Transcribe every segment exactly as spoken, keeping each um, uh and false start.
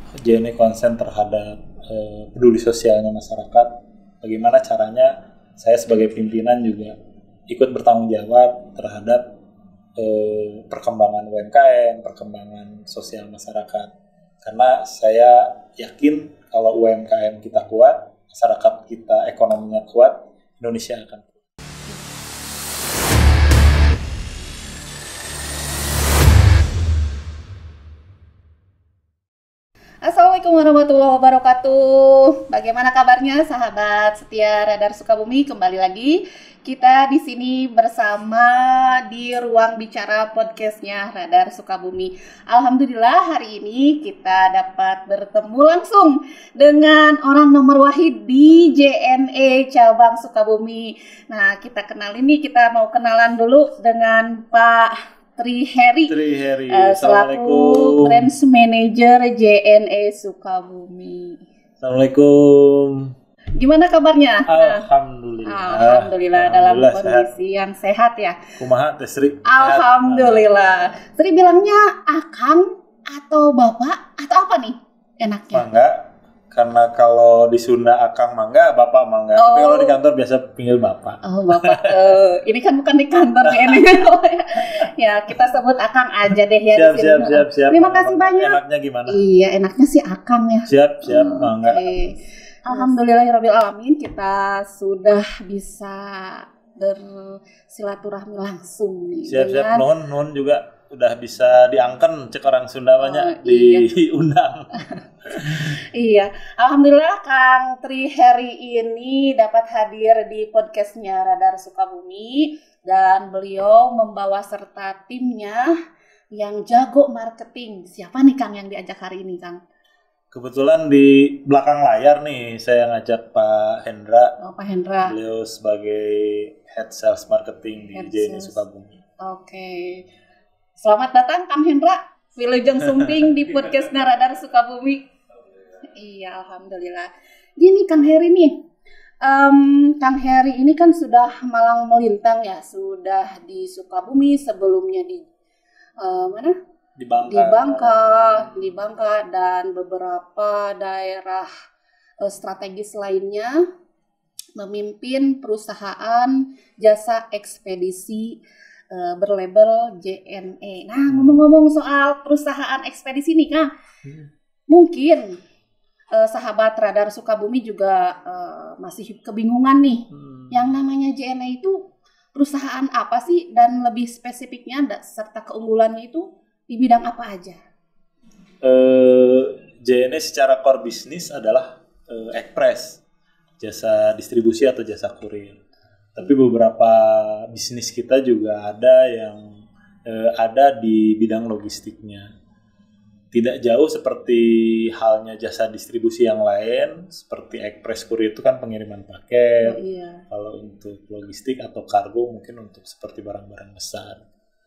J N E konsen terhadap uh, peduli sosialnya masyarakat. Bagaimana caranya saya sebagai pimpinan juga ikut bertanggung jawab terhadap uh, perkembangan U M K M, perkembangan sosial masyarakat. Karena saya yakin kalau U M K M kita kuat, masyarakat kita ekonominya kuat, Indonesia akan kuat. Assalamualaikum warahmatullahi wabarakatuh. Bagaimana kabarnya sahabat setia Radar Sukabumi? Kembali lagi kita di sini bersama di ruang bicara podcastnya Radar Sukabumi. Alhamdulillah hari ini kita dapat bertemu langsung dengan orang nomor wahid di J N E cabang Sukabumi. Nah, kita kenal ini kita mau kenalan dulu dengan Pak Tri Heri, Tri Heri. Uh, selaku Branch Manager J N E Sukabumi. Assalamualaikum. Gimana kabarnya? Alhamdulillah. Alhamdulillah, dalam kondisi sehat. Yang sehat ya. Kumaha Teh Sri? Alhamdulillah. Sri bilangnya Akang atau Bapak atau apa nih enaknya? Mangga. Karena kalau di Sunda Akang mangga, Bapak mangga. Oh. Tapi kalau di kantor biasa panggil Bapak. Oh, Bapak. uh, ini kan bukan di kantor J N E. Ya, kita sebut Akang aja deh ya. Siap, di sini. siap, siap, siap. Terima kasih banyak. Enaknya gimana? Iya, enaknya sih Akang ya. Siap, siap, oh, mangga. Okay. Alhamdulillahirabbil alamin, kita sudah bisa bersilaturahmi langsung nih. Siap, siap. Non, non juga udah bisa diangken cek orang Sunda banyak oh, iya. diundang. Iya, alhamdulillah Kang Tri Heri ini dapat hadir di podcastnya Radar Sukabumi dan beliau membawa serta timnya yang jago marketing. Siapa nih Kang yang diajak hari ini Kang? Kebetulan di belakang layar nih saya ngajak Pak Hendra. Oh, Pak Hendra. Beliau sebagai Head Sales Marketing di J N E Sukabumi. Oke. Okay. Selamat datang Kang Hendra, Wilujeng Sumping di podcastnya Radar Sukabumi. Iya, alhamdulillah. Gini Kang Heri nih, um, Kang Heri ini kan sudah malang melintang ya, sudah di Sukabumi, sebelumnya di uh, mana? Di Bangka. Di Bangka, di Bangka dan beberapa daerah uh, strategis lainnya, memimpin perusahaan jasa ekspedisi Uh, berlabel J N E. Nah, ngomong-ngomong soal perusahaan ekspedisi nih, Kang, hmm. mungkin uh, sahabat Radar Sukabumi juga uh, masih kebingungan nih. Hmm. Yang namanya J N E itu perusahaan apa sih dan lebih spesifiknya serta keunggulannya itu di bidang apa aja? Uh, J N E secara core bisnis adalah uh, ekspres, jasa distribusi atau jasa kurir. Tapi beberapa bisnis kita juga ada yang eh, ada di bidang logistiknya. Tidak jauh seperti halnya jasa distribusi yang lain, seperti ekspres kurir itu kan pengiriman paket. Oh, iya. Kalau untuk logistik atau kargo mungkin untuk seperti barang-barang besar.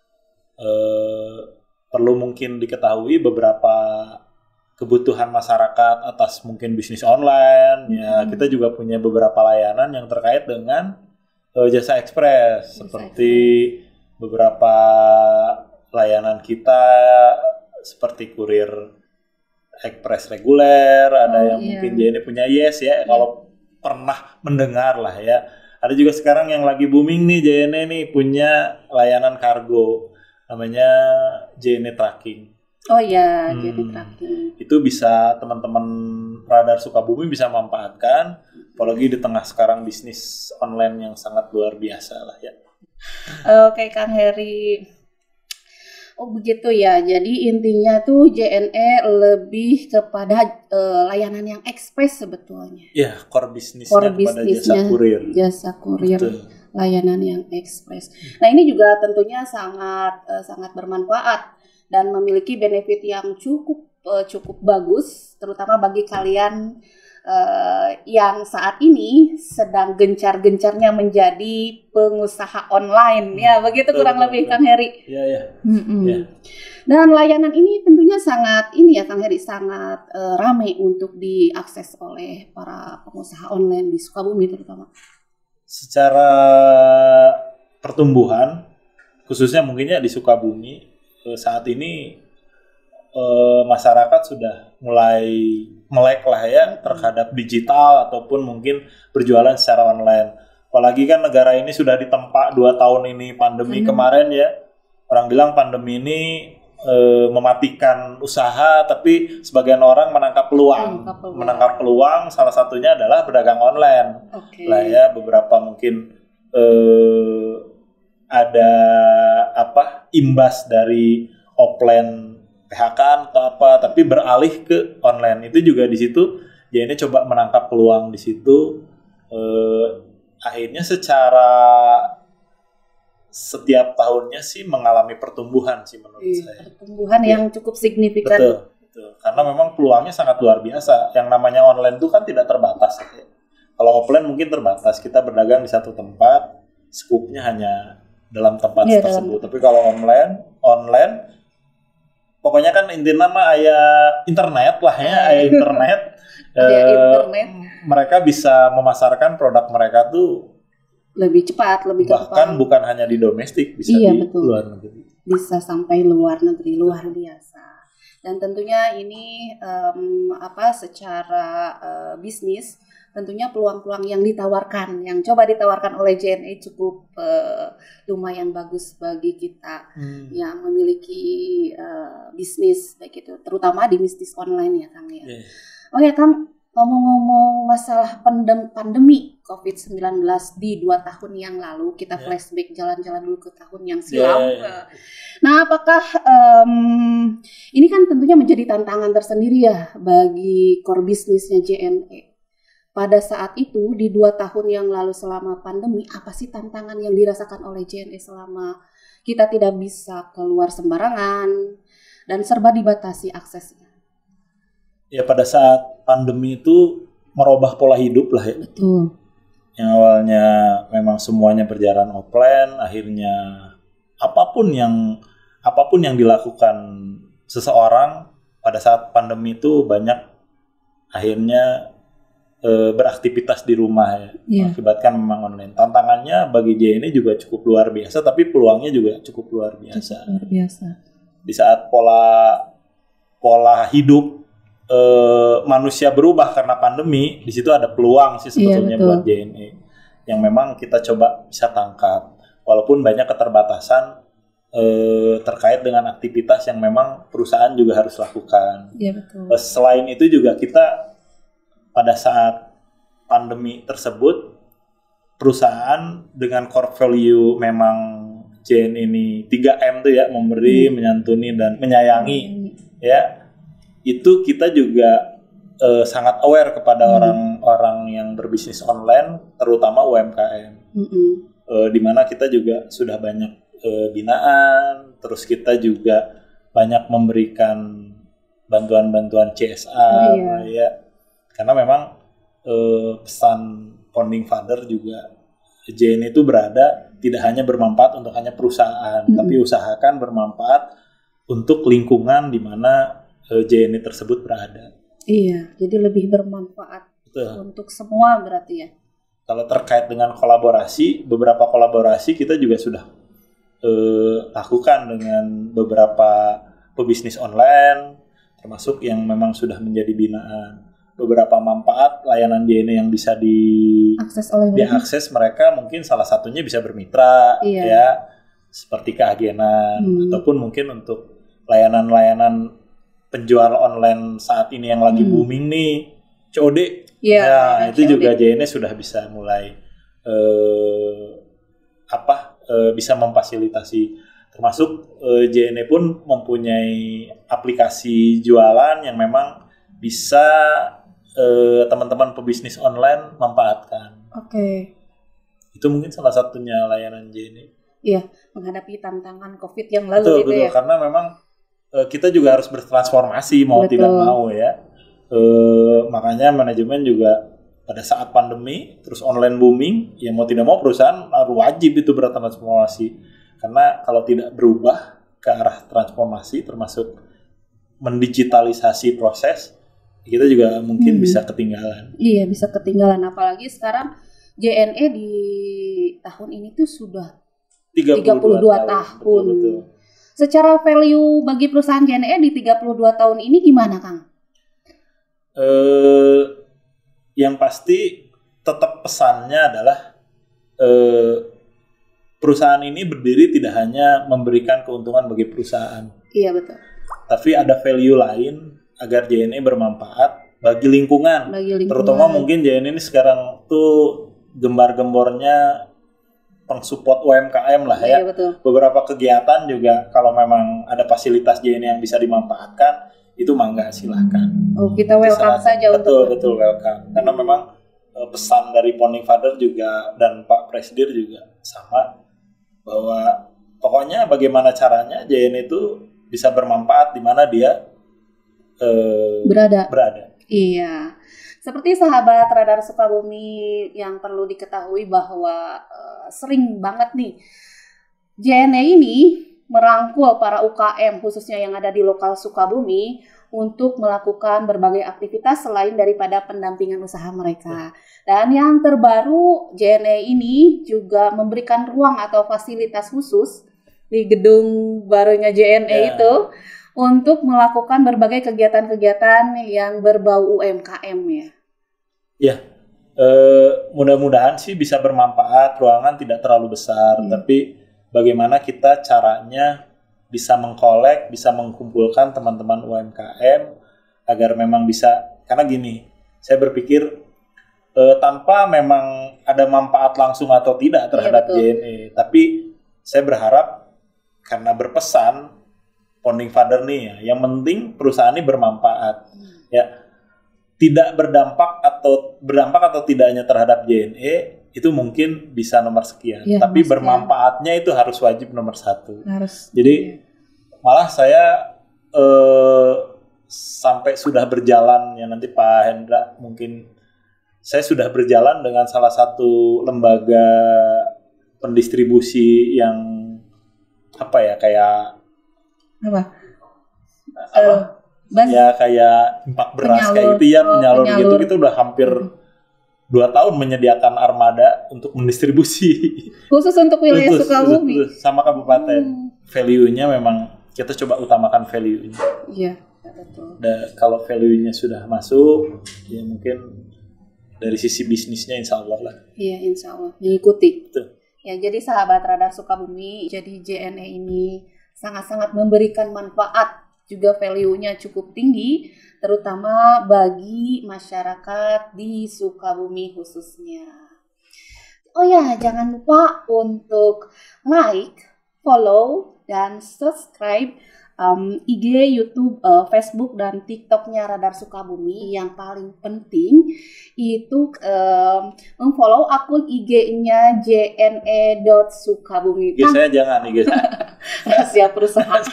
Eh, perlu mungkin diketahui beberapa kebutuhan masyarakat atas mungkin bisnis online. Hmm. Ya, kita juga punya beberapa layanan yang terkait dengan jasa ekspres seperti beberapa layanan kita seperti kurir ekspres reguler, ada oh, yang iya. mungkin J N E punya Yes ya, yeah. Kalau pernah mendengar lah ya. Ada juga sekarang yang lagi booming nih J N E nih punya layanan kargo namanya J N E Tracking. Oh iya, hmm, J N E Tracking. Itu bisa teman-teman Radar Sukabumi bisa manfaatkan. Apalagi di tengah sekarang bisnis online yang sangat luar biasa lah ya. Oke Kang Heri. Oh begitu ya. Jadi intinya tuh J N E lebih kepada uh, layanan yang ekspres sebetulnya. Ya, core bisnisnya core kepada jasa kurir. Jasa kurir. Betul. Layanan yang ekspres. Nah ini juga tentunya sangat uh, sangat bermanfaat dan memiliki benefit yang cukup uh, cukup bagus, terutama bagi kalian Uh, yang saat ini sedang gencar-gencarnya menjadi pengusaha online, hmm, ya begitu betul, kurang betul, lebih betul. Kang Heri. Iya ya. Ya. Dan layanan ini tentunya sangat ini ya Kang Heri sangat uh, ramai untuk diakses oleh para pengusaha online di Sukabumi terutama. Secara pertumbuhan, khususnya mungkinnya di Sukabumi saat ini uh, masyarakat sudah mulai melek lah ya terhadap digital ataupun mungkin berjualan secara online. Apalagi kan negara ini sudah ditempa dua tahun ini pandemi hmm. kemarin ya. Orang bilang pandemi ini e, mematikan usaha, tapi sebagian orang menangkap peluang. Menangkap peluang. Menangkap peluang salah satunya adalah berdagang online. Okay. Lah ya, beberapa mungkin e, ada apa imbas dari offline P H K atau apa, tapi beralih ke online. Itu juga di situ ya ini coba menangkap peluang di situ. E, akhirnya secara setiap tahunnya sih mengalami pertumbuhan sih menurut iya, saya. Pertumbuhan ya. Yang cukup signifikan. Betul, betul. Karena memang peluangnya sangat luar biasa. Yang namanya online itu kan tidak terbatas. Ya. Kalau offline mungkin terbatas. Kita berdagang di satu tempat, skupnya hanya dalam tempat ya, tersebut. Dalam... Tapi kalau online, online, pokoknya kan intinya mah ayah internet lah ya, ayah internet. eh, internet. Mereka bisa memasarkan produk mereka tuh lebih cepat, lebih cepat. Bahkan cepat. Bukan hanya di domestik, bisa iya, di betul. luar negeri. Bisa sampai luar negeri, luar biasa. Dan tentunya ini um, apa secara uh, bisnis, tentunya peluang-peluang yang ditawarkan, yang coba ditawarkan oleh J N E cukup uh, lumayan bagus bagi kita hmm. yang memiliki uh, bisnis baik itu, terutama di bisnis online ya Kang ya. Yeah. Oke Kang, ngomong-ngomong masalah pandem- pandemi covid sembilan belas di dua tahun yang lalu, kita yeah. flashback jalan-jalan dulu ke tahun yang silam. Yeah, yeah. Nah, apakah um, ini kan tentunya menjadi tantangan tersendiri ya bagi core bisnisnya J N E. Pada saat itu di dua tahun yang lalu selama pandemi, apa sih tantangan yang dirasakan oleh J N E selama kita tidak bisa keluar sembarangan dan serba dibatasi aksesnya? Ya pada saat pandemi itu merubah pola hidup lah ya. Betul. Yang awalnya memang semuanya berjalan offline, akhirnya apapun yang apapun yang dilakukan seseorang pada saat pandemi itu banyak akhirnya e, beraktivitas di rumah ya. Yeah. Mengakibatkan memang online. Tantangannya bagi J N E juga cukup luar biasa, tapi peluangnya juga cukup luar biasa. Cukup luar biasa. Di saat pola pola hidup Uh, manusia berubah karena pandemi, di situ ada peluang sih sebetulnya iya, buat J N E yang memang kita coba bisa tangkap, walaupun banyak keterbatasan uh, terkait dengan aktivitas yang memang perusahaan juga harus lakukan. Iya, betul. Uh, selain itu juga kita pada saat pandemi tersebut perusahaan dengan core value memang J N E ini tiga M tuh ya, memberi, hmm. menyantuni dan menyayangi hmm. ya. Itu kita juga uh, sangat aware kepada hmm. orang-orang yang berbisnis online, terutama U M K M. Hmm. Uh, di mana kita juga sudah banyak uh, binaan, terus kita juga banyak memberikan bantuan-bantuan C S R, oh, iya. ya. Karena memang uh, pesan founding father juga J N E itu berada tidak hanya bermanfaat untuk hanya perusahaan, hmm. tapi usahakan bermanfaat untuk lingkungan di mana J N E tersebut berada. Iya, jadi lebih bermanfaat Betul. Untuk semua berarti ya. Kalau terkait dengan kolaborasi, beberapa kolaborasi kita juga sudah eh, lakukan dengan beberapa pebisnis online, termasuk yang memang sudah menjadi binaan. Beberapa manfaat layanan J N E yang bisa di akses oleh diakses mereka, mungkin salah satunya bisa bermitra, iya. ya, seperti keagenan, hmm. ataupun mungkin untuk layanan-layanan penjual online saat ini yang lagi hmm. booming nih, C O D. Yeah, ya, yeah, itu C O D. juga J N E sudah bisa mulai eh, apa eh, bisa memfasilitasi. Termasuk eh, J N E pun mempunyai aplikasi jualan yang memang bisa eh, teman-teman pebisnis online manfaatkan. Oke. Okay. Itu mungkin salah satunya layanan J N E. Iya, menghadapi tantangan COVID yang lalu betul, itu betul, ya. Karena memang kita juga harus bertransformasi mau Betul. Tidak mau ya. E, makanya manajemen juga pada saat pandemi terus online booming, ya mau tidak mau perusahaan harus wajib itu bertransformasi. Karena kalau tidak berubah ke arah transformasi termasuk mendigitalisasi proses, kita juga mungkin hmm. bisa ketinggalan. Iya, bisa ketinggalan, apalagi sekarang J N E di tahun ini tuh sudah tiga puluh dua tahun. tahun. Betul, betul. Secara value bagi perusahaan J N E di tiga puluh dua tahun ini gimana, Kang? Eh, yang pasti tetap pesannya adalah eh, perusahaan ini berdiri tidak hanya memberikan keuntungan bagi perusahaan. Iya betul. Tapi ada value lain agar J N E bermanfaat bagi lingkungan. Bagi lingkungan. Terutama mungkin J N E ini sekarang tuh gembar-gembornya pengsupport U M K M lah ya. Iya, betul. Beberapa kegiatan juga kalau memang ada fasilitas J N E yang bisa dimanfaatkan, itu mangga silahkan. Oh, kita welcome Silahkan. saja betul, untuk betul welcome. Karena memang uh, pesan dari Founding Father juga dan Pak Presdir juga sama, bahwa pokoknya bagaimana caranya J N E itu bisa bermanfaat di mana dia uh, berada. berada. Iya. Seperti sahabat Radar Sukabumi yang perlu diketahui bahwa uh, sering banget nih J N E ini merangkul para U K M khususnya yang ada di lokal Sukabumi untuk melakukan berbagai aktivitas selain daripada pendampingan usaha mereka. Dan yang terbaru, J N E ini juga memberikan ruang atau fasilitas khusus di gedung barunya J N E yeah. itu untuk melakukan berbagai kegiatan-kegiatan yang berbau U M K M ya. Ya, eh, mudah-mudahan sih bisa bermanfaat. Ruangan tidak terlalu besar, hmm. tapi bagaimana kita caranya bisa mengkolek, bisa mengumpulkan teman-teman U M K M agar memang bisa, karena gini, saya berpikir eh, tanpa memang ada manfaat langsung atau tidak terhadap ya, J N E, tapi saya berharap karena berpesan Founding Father nih ya, yang penting perusahaan ini bermanfaat, hmm. ya, tidak berdampak atau berdampak atau tidaknya terhadap J N E itu mungkin bisa nomor sekian, ya, tapi bermanfaatnya itu harus wajib nomor satu. Harus. Jadi ya. Malah saya eh, sampai sudah berjalan ya, nanti Pak Hendra mungkin, saya sudah berjalan dengan salah satu lembaga pendistribusi yang apa ya, kayak apa? apa? Uh, ya kayak impak beras penyalur, kayak gitu ya, penyalur, oh, penyalur gitu, kita udah hampir dua tahun menyediakan armada untuk mendistribusi. Khusus untuk wilayah Sukabumi. Sama kabupaten. Hmm. Value-nya memang kita coba utamakan value-nya. Iya, betul. Dan kalau value-nya sudah masuk, ya mungkin dari sisi bisnisnya insya Allah lah. Iya, insya Allah mengikuti. Betul. Ya, jadi sahabat Radar Sukabumi, jadi J N E ini sangat-sangat memberikan manfaat, juga value-nya cukup tinggi, terutama bagi masyarakat di Sukabumi khususnya. Oh ya, jangan lupa untuk like, follow, dan subscribe um, I G, YouTube, uh, Facebook, dan TikTok-nya Radar Sukabumi. Yang paling penting itu um, memfollow akun I G-nya j n e dot sukabumi. I G saya jangan, I G saya. Rahasia perusahaan.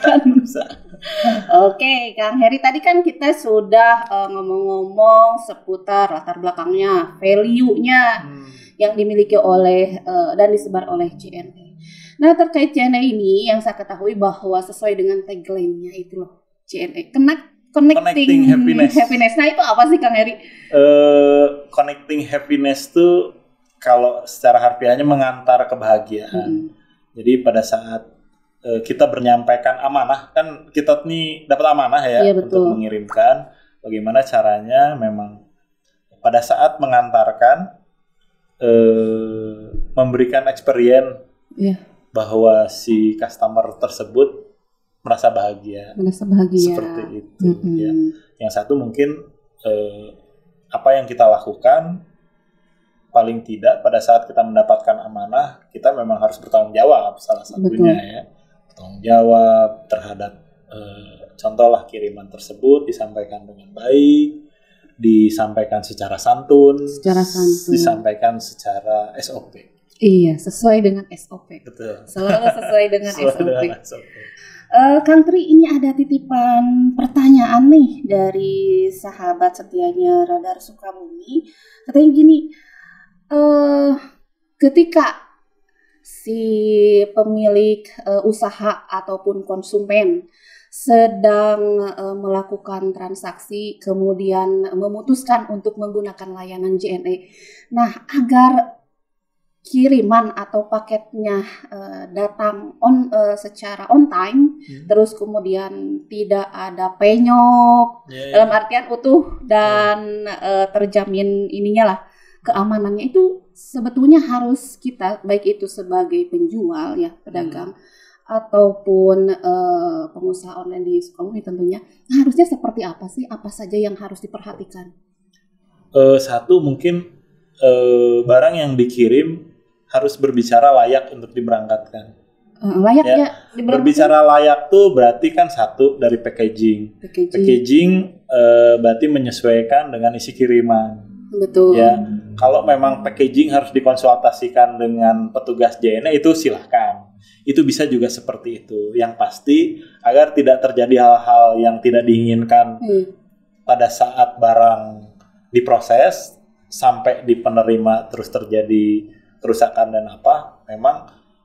Oke, Kang Heri, tadi kan kita sudah uh, ngomong-ngomong seputar latar belakangnya, value-nya hmm. yang dimiliki oleh uh, dan disebar oleh J N E. Nah, terkait J N E ini yang saya ketahui bahwa sesuai dengan tagline-nya itu loh, J N E connect, connecting, connecting happiness. happiness. Nah, itu apa sih Kang Heri? Uh, connecting happiness itu kalau secara harfiahnya mengantar kebahagiaan. Hmm. Jadi pada saat kita bernyampaikan amanah, kan kita nih dapat amanah ya, iya, untuk mengirimkan, bagaimana caranya memang pada saat mengantarkan eh, memberikan experience iya. bahwa si customer tersebut merasa bahagia, merasa bahagia seperti itu. Mm-hmm. Ya. Yang satu mungkin eh, apa yang kita lakukan paling tidak pada saat kita mendapatkan amanah, kita memang harus bertanggung jawab, salah satunya. Betul. Ya tanggung jawab terhadap eh, contohlah kiriman tersebut disampaikan dengan baik, disampaikan secara santun, secara santun, disampaikan secara S O P. Iya, sesuai dengan S O P. Betul. Selalu sesuai dengan sesuai S O P. Dengan S O P. Uh, Kang Tri, ini ada titipan pertanyaan nih dari sahabat setianya Radar Sukabumi. Katanya gini, uh, ketika si pemilik uh, usaha ataupun konsumen sedang uh, melakukan transaksi kemudian memutuskan untuk menggunakan layanan J N E. Nah, agar kiriman atau paketnya uh, datang on uh, secara on time, hmm. terus kemudian tidak ada penyok, yeah, yeah. dalam artian utuh dan yeah. uh, terjamin ininya lah keamanannya, itu sebetulnya harus kita, baik itu sebagai penjual ya pedagang hmm. ataupun uh, pengusaha online di Sukabumi tentunya, nah, harusnya seperti apa sih, apa saja yang harus diperhatikan? Uh, satu mungkin uh, barang yang dikirim harus berbicara layak untuk diberangkatkan. Uh, layak ya, ya berbicara layak tuh berarti kan satu dari packaging. Packaging, packaging uh, berarti menyesuaikan dengan isi kiriman. Betul. Ya, kalau memang packaging harus dikonsultasikan dengan petugas J N E itu silahkan. Itu bisa juga seperti itu. Yang pasti agar tidak terjadi hal-hal yang tidak diinginkan hmm. pada saat barang diproses sampai di penerima terus terjadi kerusakan dan apa, memang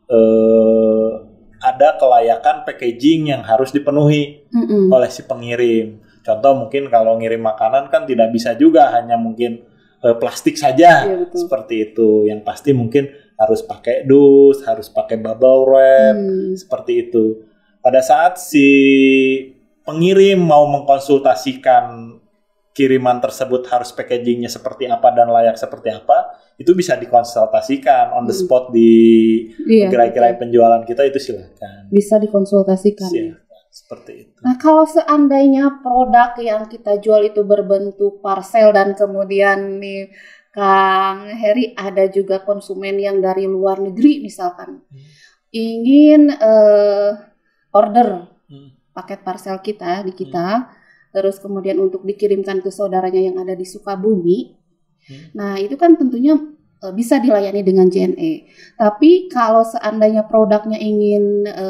eh, ada kelayakan packaging yang harus dipenuhi mm-mm. oleh si pengirim. Contoh mungkin kalau ngirim makanan kan tidak bisa juga hanya mungkin eh, plastik saja, iya, seperti itu. Yang pasti mungkin harus pakai dus, harus pakai bubble wrap, mm. seperti itu. Pada saat si pengirim mau mengkonsultasikan kiriman tersebut harus packagingnya seperti apa dan layak seperti apa, itu bisa dikonsultasikan on the spot di iya, gerai-gerai penjualan kita, itu silakan. Bisa dikonsultasikan. Silakan, seperti itu. Nah, kalau seandainya produk yang kita jual itu berbentuk parcel dan kemudian nih Kang Heri ada juga konsumen yang dari luar negeri misalkan hmm. ingin uh, order hmm. paket parcel kita di kita. Hmm. Terus kemudian untuk dikirimkan ke saudaranya yang ada di Sukabumi. Hmm. Nah, itu kan tentunya e, bisa dilayani dengan J N E. Tapi kalau seandainya produknya ingin e,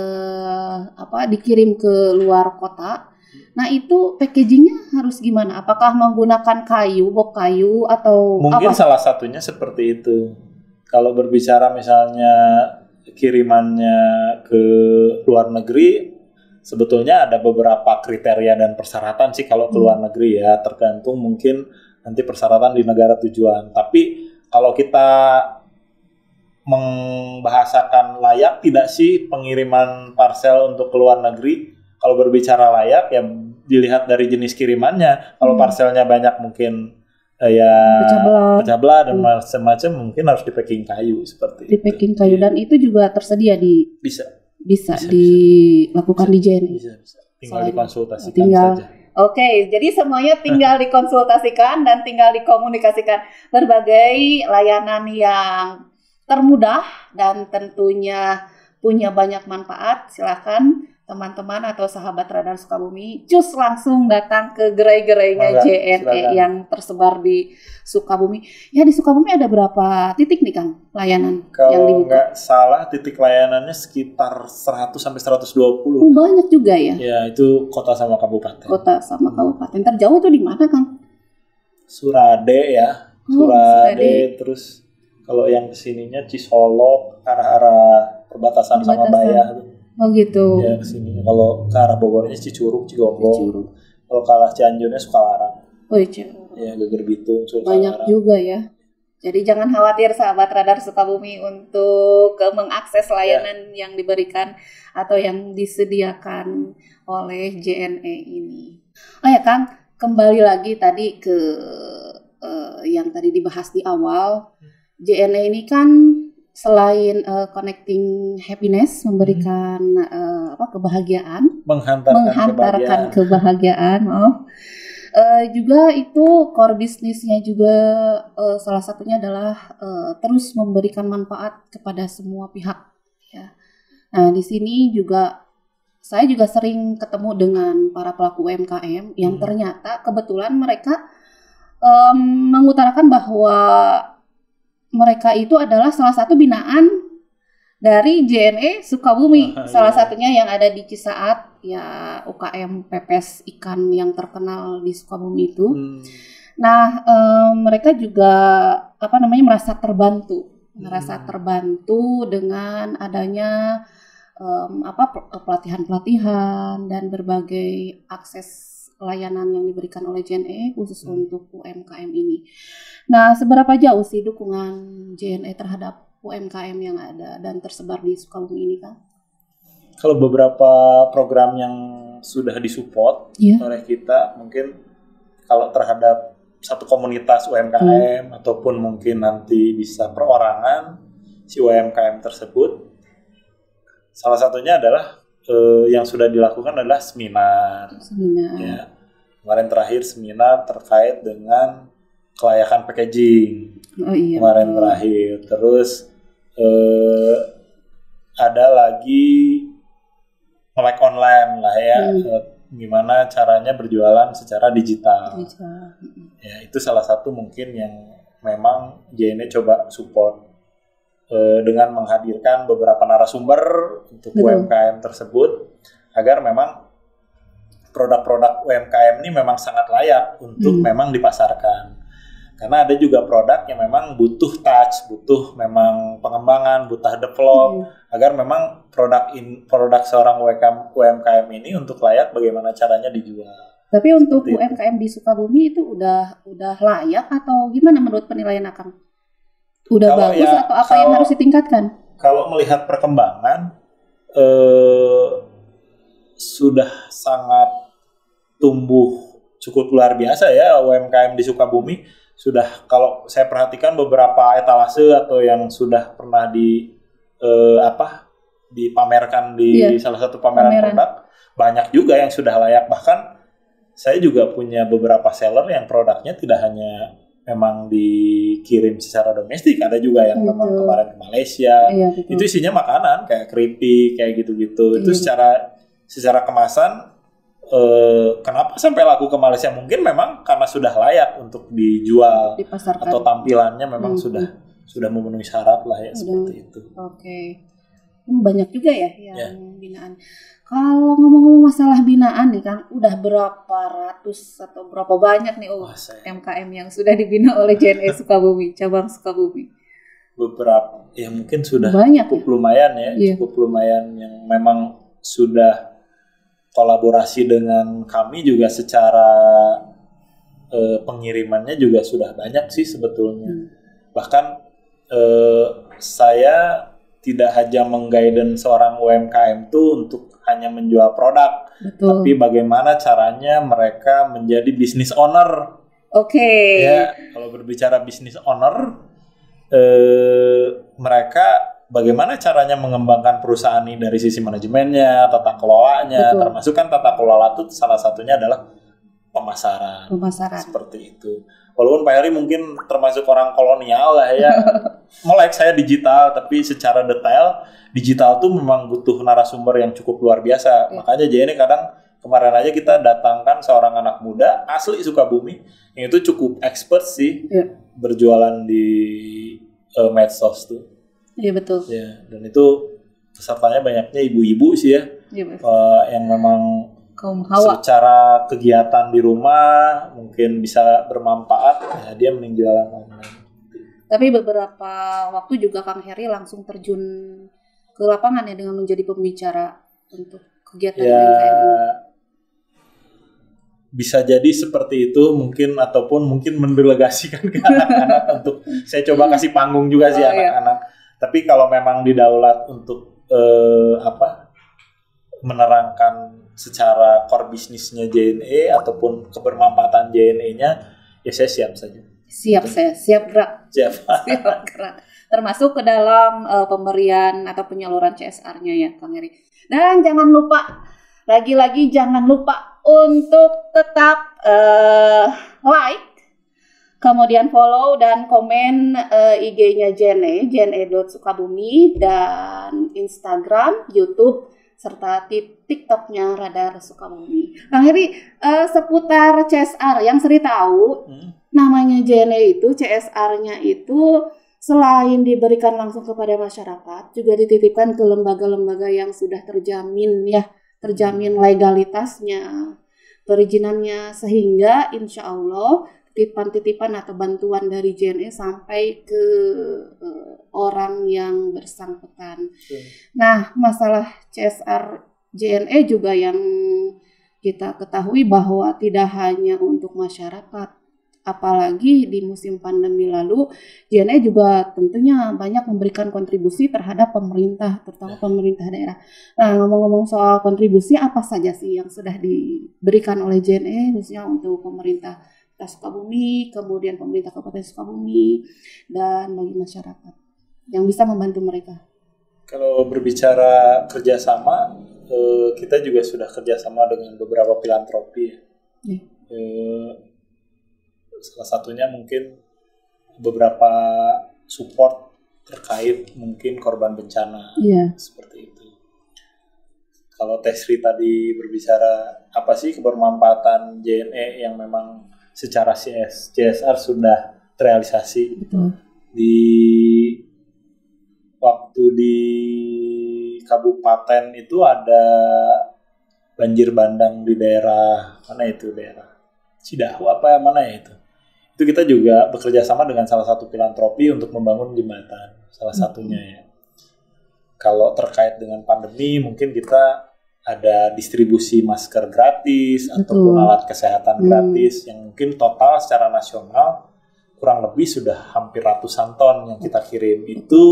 apa dikirim ke luar kota, nah itu packagingnya harus gimana? Apakah menggunakan kayu, bok kayu atau mungkin apa? Salah satunya seperti itu. Kalau berbicara misalnya kirimannya ke luar negeri, sebetulnya ada beberapa kriteria dan persyaratan sih kalau ke luar negeri ya, tergantung mungkin nanti persyaratan di negara tujuan. Tapi kalau kita membahasakan layak tidak sih pengiriman parcel untuk ke luar negeri, kalau berbicara layak ya dilihat dari jenis kirimannya. Kalau hmm. parcelnya banyak mungkin eh, ya pecah belah dan hmm. macam-macam, mungkin harus di packing kayu seperti di packing kayu, dan itu juga tersedia di bisa Bisa, bisa dilakukan bisa, di J N E. Bisa, bisa. Tinggal Selain dikonsultasikan tinggal, saja. Oke, jadi semuanya tinggal dikonsultasikan dan tinggal dikomunikasikan. Berbagai layanan yang termudah dan tentunya punya banyak manfaat. Silakan teman-teman atau sahabat Radar Sukabumi, cus langsung datang ke gerai-gerainya J N E silakan. Yang tersebar di Sukabumi. Ya, di Sukabumi ada berapa titik nih Kang layanan Kalau yang dibuka? Kalau nggak salah titik layanannya sekitar seratus sampai seratus dua puluh. Oh, banyak juga ya? Ya, itu kota sama kabupaten. Kota sama hmm. kabupaten. Terjauh itu di mana Kang? Surade ya. Oh, Surade, Surade. Terus kalau yang kesininya Cisolok, arah-arah perbatasan, perbatasan. sama Bayah. Oh gitu. Ya kesini. Kalau ke arah Bogornya Cicurug, Cigombong. Cicurug. Kalau ke arah Cianjurnya Sukalarang. Oh iya. Ya, Geger Bitung, Sukalarang. Banyak juga ya. Jadi jangan khawatir sahabat Radar Sukabumi untuk mengakses layanan ya. yang diberikan atau yang disediakan oleh J N E ini. Oh ya Kang, kembali lagi tadi ke uh, yang tadi dibahas di awal. J N E ini kan selain uh, connecting happiness, memberikan hmm. uh, apa kebahagiaan, menghantarkan, menghantarkan kebahagiaan, kebahagiaan oh. uh, juga itu core bisnisnya juga uh, salah satunya adalah uh, terus memberikan manfaat kepada semua pihak. Ya. Nah di sini juga saya juga sering ketemu dengan para pelaku U M K M yang hmm. ternyata kebetulan mereka um, mengutarakan bahwa mereka itu adalah salah satu binaan dari J N E Sukabumi. Ah, salah iya. satunya yang ada di Cisaat, ya U K M pepes ikan yang terkenal di Sukabumi itu. Hmm. Nah, um, mereka juga apa namanya merasa terbantu, hmm. merasa terbantu dengan adanya um, apa pelatihan-pelatihan dan berbagai akses layanan yang diberikan oleh J N E khusus hmm. untuk U M K M ini. Nah, seberapa jauh sih dukungan J N E terhadap U M K M yang ada dan tersebar di Sukabumi ini, Kang? Kalau beberapa program yang sudah disupport yeah. oleh kita, mungkin kalau terhadap satu komunitas U M K M hmm. ataupun mungkin nanti bisa perorangan si U M K M tersebut, salah satunya adalah eh, yang sudah dilakukan adalah seminar. Seminar. Ya. Kemarin terakhir seminar terkait dengan kelayakan packaging. Oh iya. Kemarin betul. terakhir. Terus eh, ada lagi melek online lah ya. Hmm. Gimana caranya berjualan secara digital. digital. Ya, itu salah satu mungkin yang memang J N E coba support eh, dengan menghadirkan beberapa narasumber untuk betul. U M K M tersebut agar memang produk-produk U M K M ini memang sangat layak untuk hmm. memang dipasarkan. Karena ada juga produk yang memang butuh touch, butuh memang pengembangan, butuh develop hmm. agar memang produk in, produk seorang U M K M ini untuk layak bagaimana caranya dijual. Tapi untuk seperti U M K M itu. Di Sukabumi itu udah udah layak atau gimana menurut penilaian Akang? Udah kalau bagus ya, atau apa kalau, yang harus ditingkatkan? Kalau melihat perkembangan eh, sudah sangat tumbuh cukup luar biasa ya U M K M di Sukabumi. Sudah kalau saya perhatikan beberapa etalase atau yang sudah pernah di eh, apa dipamerkan di yeah. salah satu pameran, pameran produk, banyak juga yang sudah layak. Bahkan saya juga punya beberapa seller yang produknya tidak hanya memang dikirim secara domestik, ada juga yang betul. memang kemarin ke Malaysia. Iya, itu isinya makanan kayak keripik kayak gitu-gitu. Iya, itu secara secara kemasan Eh, kenapa sampai laku ke Malaysia? Mungkin memang karena sudah layak untuk dijual dipasarkan. Atau tampilannya memang hmm. sudah sudah memenuhi syarat lah ya, udah. Seperti itu. Oke, okay. Banyak juga ya yang yeah. binaan. Kalau ngomong-ngomong masalah binaan nih Kang, udah berapa ratus atau berapa banyak nih oh, U M K M yang sudah dibina oleh J N E Sukabumi, cabang Sukabumi? Beberapa, ya mungkin sudah banyak, cukup ya? lumayan ya, yeah. cukup lumayan yang memang sudah kolaborasi dengan kami juga secara eh, pengirimannya juga sudah banyak sih sebetulnya. Hmm. Bahkan eh, saya tidak hanya mengguidance seorang U M K M itu untuk hanya menjual produk, betul. Tapi bagaimana caranya mereka menjadi business owner. Oke. Okay. Ya, kalau berbicara business owner, eh, mereka bagaimana caranya mengembangkan perusahaan ini dari sisi manajemennya, tata kelolanya, betul. Termasuk kan tata kelola itu salah satunya adalah pemasaran. Pemasaran. Seperti itu. Walaupun Pak Heri mungkin termasuk orang kolonial lah ya. Melek saya digital, tapi secara detail digital tuh memang butuh narasumber yang cukup luar biasa. Ya. Makanya J N E kadang kemarin aja kita datangkan seorang anak muda asli Sukabumi yang itu cukup expert sih ya. Berjualan di uh, medsos tuh. Iya betul. Ya, dan itu pesertanya banyaknya ibu-ibu sih ya, ya uh, yang memang kaum hawa. Secara kegiatan di rumah mungkin bisa bermanfaat, ya dia mending jualan online. Tapi beberapa waktu juga Kang Heri langsung terjun ke lapangan ya dengan menjadi pembicara untuk kegiatan ya, U M K M ini. Bisa jadi seperti itu mungkin ataupun mungkin mendelegasikan ke anak-anak untuk saya coba kasih panggung juga sih oh, anak-anak. Iya. Tapi kalau memang didaulat untuk eh, apa menerangkan secara core bisnisnya J N E ataupun kebermanfaatan J N E-nya, ya saya siap saja. Siap saya, siap gerak. Siap. Siap gerak. Termasuk ke dalam uh, pemberian atau penyaluran C S R-nya ya, Kang Heri. Dan jangan lupa, lagi-lagi jangan lupa untuk tetap uh, like, kemudian follow dan komen uh, I G-nya J N E, j n e dot sukabumi, dan Instagram, YouTube, serta TikTok-nya Radar Sukabumi. Kang Heri, uh, seputar C S R yang Sri tahu, hmm. namanya J N E itu, C S R-nya itu selain diberikan langsung kepada masyarakat, juga dititipkan ke lembaga-lembaga yang sudah terjamin ya, terjamin legalitasnya, perizinannya, sehingga insya Allah titipan-titipan atau bantuan dari J N E sampai ke uh, orang yang bersangkutan. Hmm. Nah, masalah C S R J N E juga yang kita ketahui bahwa tidak hanya untuk masyarakat, apalagi di musim pandemi lalu, J N E juga tentunya banyak memberikan kontribusi terhadap pemerintah, terutama pemerintah daerah. Nah, ngomong-ngomong soal kontribusi, apa saja sih yang sudah diberikan oleh J N E, khususnya untuk pemerintah Kota Sukabumi, kemudian pemerintah Kabupaten Sukabumi, dan bagi masyarakat yang bisa membantu mereka? Kalau berbicara kerjasama, eh, kita juga sudah kerjasama dengan beberapa filantropi. Ya. Eh, salah satunya mungkin beberapa support terkait mungkin korban bencana, yeah. seperti itu. Kalau Tesri tadi berbicara apa sih kebermanfaatan J N E yang memang secara C S R sudah terrealisasi. Betul. Di waktu di kabupaten itu ada banjir bandang di daerah mana itu daerah Cidahu apa mana ya itu. Itu kita juga bekerja sama dengan salah satu filantropi untuk membangun jembatan, salah satunya ya. Kalau terkait dengan pandemi, mungkin kita ada distribusi masker gratis, Betul. ataupun alat kesehatan hmm. gratis, yang mungkin total secara nasional kurang lebih sudah hampir ratusan ton yang kita kirim. Itu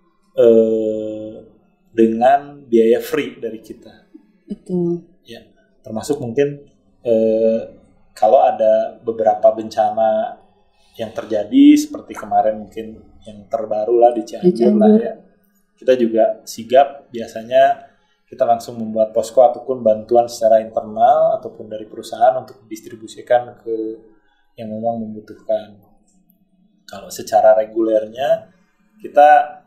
eh, dengan biaya free dari kita. Betul. Ya, termasuk mungkin eh, kalau ada beberapa bencana yang terjadi seperti kemarin mungkin yang terbaru lah di Cianjur lah ya, kita juga sigap biasanya kita langsung membuat posko ataupun bantuan secara internal ataupun dari perusahaan untuk didistribusikan ke yang memang membutuhkan. Kalau secara regulernya kita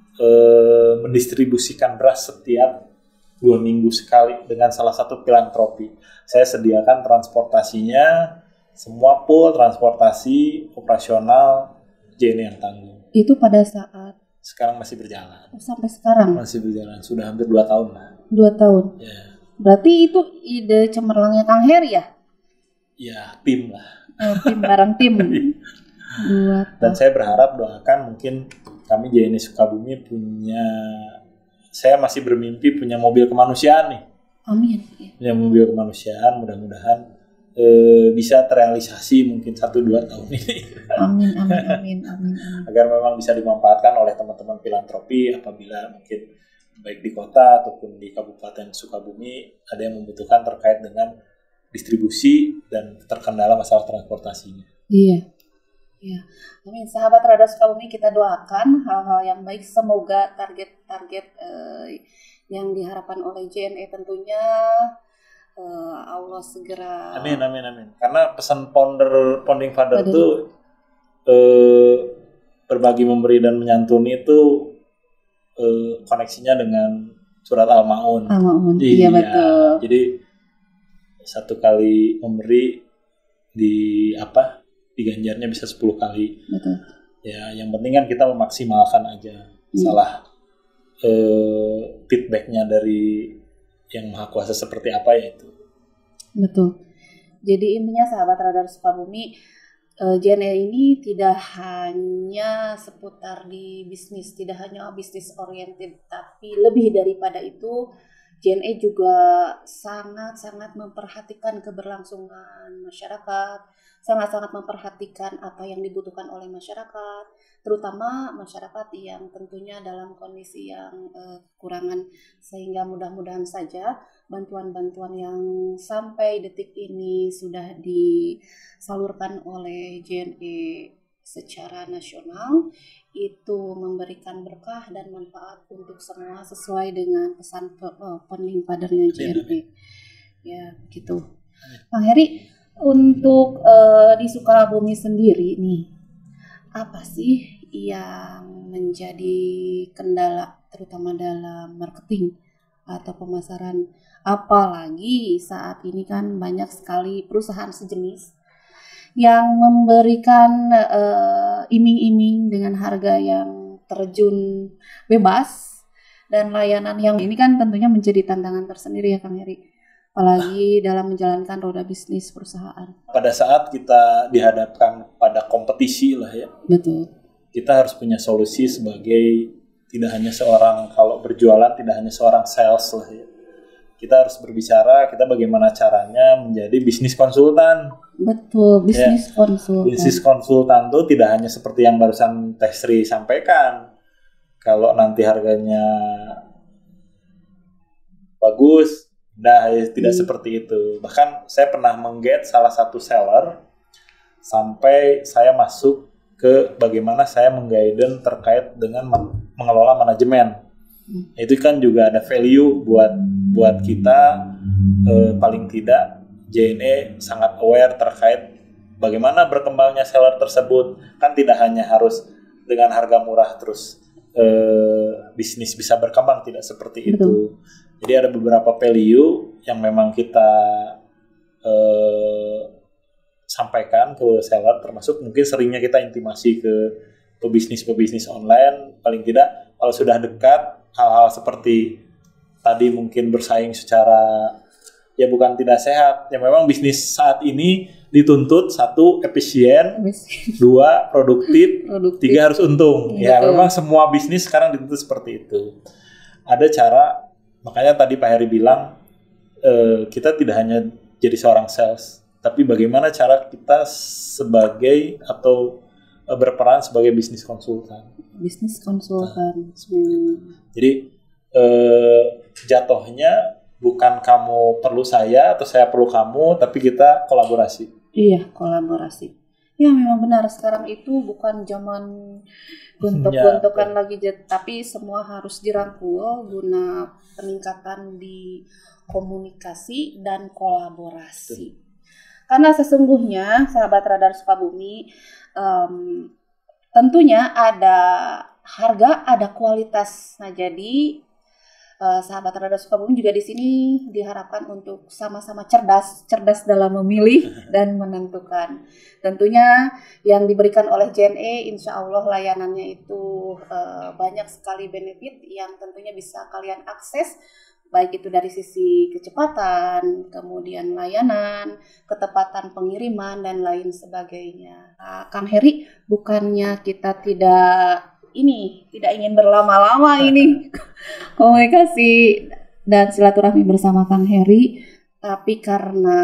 eh, mendistribusikan beras setiap dua minggu sekali dengan salah satu filantropi. Saya sediakan transportasinya, semua pool transportasi operasional J N E yang tanggung. Itu pada saat? Sekarang masih berjalan. Oh, sampai sekarang? Masih berjalan, sudah hampir dua tahun lah. Dua tahun? Ya. Berarti itu ide cemerlangnya Kang Heri ya? Ya, tim lah. Oh, tim, bareng tim. Dua Dan saya berharap doakan mungkin kami J N E Sukabumi punya, saya masih bermimpi punya mobil kemanusiaan nih. Amin. Punya mobil kemanusiaan, mudah-mudahan eh, bisa terrealisasi mungkin satu dua tahun ini. Amin, amin, amin, amin, amin. Agar memang bisa dimanfaatkan oleh teman-teman filantropi apabila mungkin baik di kota ataupun di Kabupaten Sukabumi ada yang membutuhkan terkait dengan distribusi dan terkendala masalah transportasinya. Iya. Ya, amin. Sahabat Radar Sukabumi, kita doakan hal-hal yang baik. Semoga target-target eh, yang diharapkan oleh J N E tentunya eh, Allah segera. Amin, amin, amin. Karena pesan founder, founding father itu eh, berbagi, memberi dan menyantuni itu eh, koneksinya dengan surat Al-Maun. Al-Maun, iya, iya betul. Jadi satu kali memberi di apa? diganjarnya bisa sepuluh kali. Betul. Ya, yang penting kan kita memaksimalkan aja. Hmm. Salah eh, feedbacknya dari yang Maha Kuasa seperti apa ya itu. Betul. Jadi intinya sahabat Radar Sukabumi, eh, J N E ini tidak hanya seputar di bisnis, tidak hanya bisnis oriented, tapi lebih daripada itu J N E juga sangat-sangat memperhatikan keberlangsungan masyarakat, sangat-sangat memperhatikan apa yang dibutuhkan oleh masyarakat, terutama masyarakat yang tentunya dalam kondisi yang eh, kekurangan, sehingga mudah-mudahan saja bantuan-bantuan yang sampai detik ini sudah disalurkan oleh J N E secara nasional itu memberikan berkah dan manfaat untuk semua sesuai dengan pesan founding father-nya J N E. Ya, gitu. Bang Heri, untuk uh, di Sukabumi sendiri nih, apa sih yang menjadi kendala terutama dalam marketing atau pemasaran? Apalagi saat ini kan banyak sekali perusahaan sejenis yang memberikan uh, iming-iming dengan harga yang terjun bebas dan layanan yang ini kan tentunya menjadi tantangan tersendiri ya Kang Heri, apalagi dalam menjalankan roda bisnis perusahaan. Pada saat kita dihadapkan pada kompetisi lah ya, betul, kita harus punya solusi sebagai tidak hanya seorang, kalau berjualan tidak hanya seorang sales lah ya, kita harus berbicara kita bagaimana caranya menjadi bisnis konsultan. Betul, bisnis ya. konsultan. Bisnis konsultan tuh tidak hanya seperti yang barusan Teh Sri sampaikan. Kalau nanti harganya bagus, nah ya, tidak hmm. seperti itu. Bahkan saya pernah mengget salah satu seller sampai saya masuk ke bagaimana saya mengguide terkait dengan mengelola manajemen. Hmm. Itu kan juga ada value buat buat kita eh, paling tidak J N E sangat aware terkait bagaimana berkembangnya seller tersebut. Kan tidak hanya harus dengan harga murah terus eh, bisnis bisa berkembang, tidak seperti Betul. itu. Jadi ada beberapa value yang memang kita eh, sampaikan ke seller, termasuk mungkin seringnya kita intimasi ke pebisnis-pebisnis online. Paling tidak kalau sudah dekat hal-hal seperti tadi mungkin bersaing secara ya bukan tidak sehat. Ya memang bisnis saat ini dituntut satu efisien, dua produktif, produktif. tiga harus untung. Betul. Ya memang semua bisnis sekarang dituntut seperti itu. Ada cara, makanya tadi Pak Heri bilang eh, kita tidak hanya jadi seorang sales, tapi bagaimana cara kita sebagai atau eh, berperan sebagai bisnis konsultan. Bisnis konsultan. Nah, hmm. Jadi eh, jatuhnya bukan kamu perlu saya atau saya perlu kamu, tapi kita kolaborasi. Iya, kolaborasi. Ya memang benar, sekarang itu bukan zaman gontok-gontokan ya, lagi, tapi semua harus dirangkul guna peningkatan di komunikasi dan kolaborasi. Betul. Karena sesungguhnya sahabat Radar Sukabumi, um, tentunya ada harga, ada kualitas. Nah jadi Uh, sahabat Radar Sukabumi juga di sini diharapkan untuk sama-sama cerdas, cerdas dalam memilih dan menentukan. Tentunya yang diberikan oleh J N E, insya Allah layanannya itu uh, banyak sekali benefit yang tentunya bisa kalian akses, baik itu dari sisi kecepatan, kemudian layanan, ketepatan pengiriman dan lain sebagainya. Uh, Kang Heri, bukannya kita tidak ini tidak ingin berlama-lama ini komunikasi dan silaturahmi bersama Kang Heri, tapi karena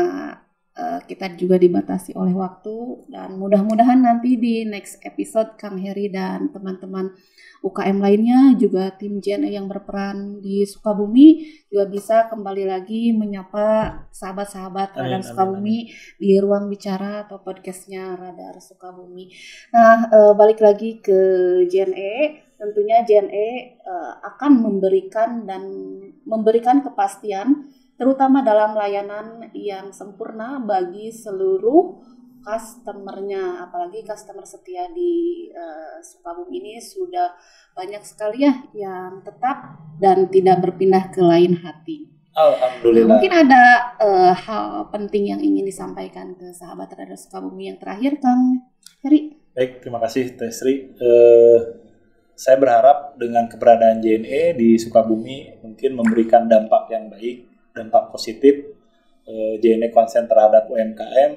uh, kita juga dibatasi oleh waktu, dan mudah-mudahan nanti di next episode Kang Heri dan teman-teman U K M lainnya juga tim J N E yang berperan di Sukabumi juga bisa kembali lagi menyapa sahabat-sahabat Radar Sukabumi di ruang bicara atau podcastnya Radar Sukabumi. Nah, e, balik lagi ke J N E, tentunya J N E e akan memberikan dan memberikan kepastian terutama dalam layanan yang sempurna bagi seluruh customer-nya, apalagi customer setia di uh, Sukabumi ini sudah banyak sekali ya yang tetap dan tidak berpindah ke lain hati. Alhamdulillah. Nah, mungkin ada uh, hal penting yang ingin disampaikan ke sahabat Radar Sukabumi yang terakhir, Kang Heri. Baik, terima kasih Teh Sri. Uh, saya berharap dengan keberadaan J N E di Sukabumi mungkin memberikan dampak yang baik, dampak positif. Uh, J N E konsen terhadap U M K M,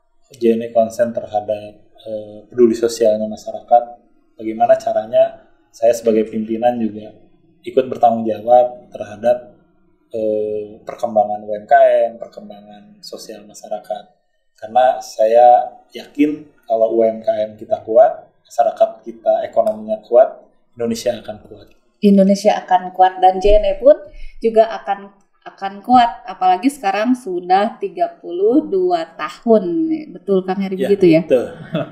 J N E konsen terhadap uh, peduli sosialnya masyarakat. Bagaimana caranya saya sebagai pimpinan juga ikut bertanggung jawab terhadap uh, perkembangan U M K M, perkembangan sosial masyarakat. Karena saya yakin kalau U M K M kita kuat, masyarakat kita ekonominya kuat, Indonesia akan kuat. Indonesia akan kuat dan J N E pun juga akan akan kuat, apalagi sekarang sudah tiga puluh dua tahun. Betul Kang Heri, ya, begitu ya? Betul.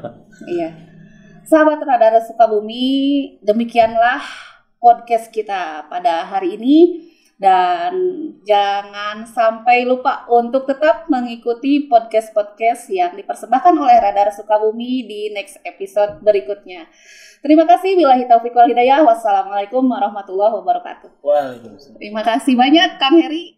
Iya. Sahabat Radar Sukabumi, demikianlah podcast kita pada hari ini, dan jangan sampai lupa untuk tetap mengikuti podcast-podcast yang dipersembahkan oleh Radar Sukabumi di next episode berikutnya. Terima kasih. Billahi taufiq wal hidayah. Wassalamualaikum warahmatullahi wabarakatuh. Waalaikumsalam. Terima kasih banyak Kang Heri.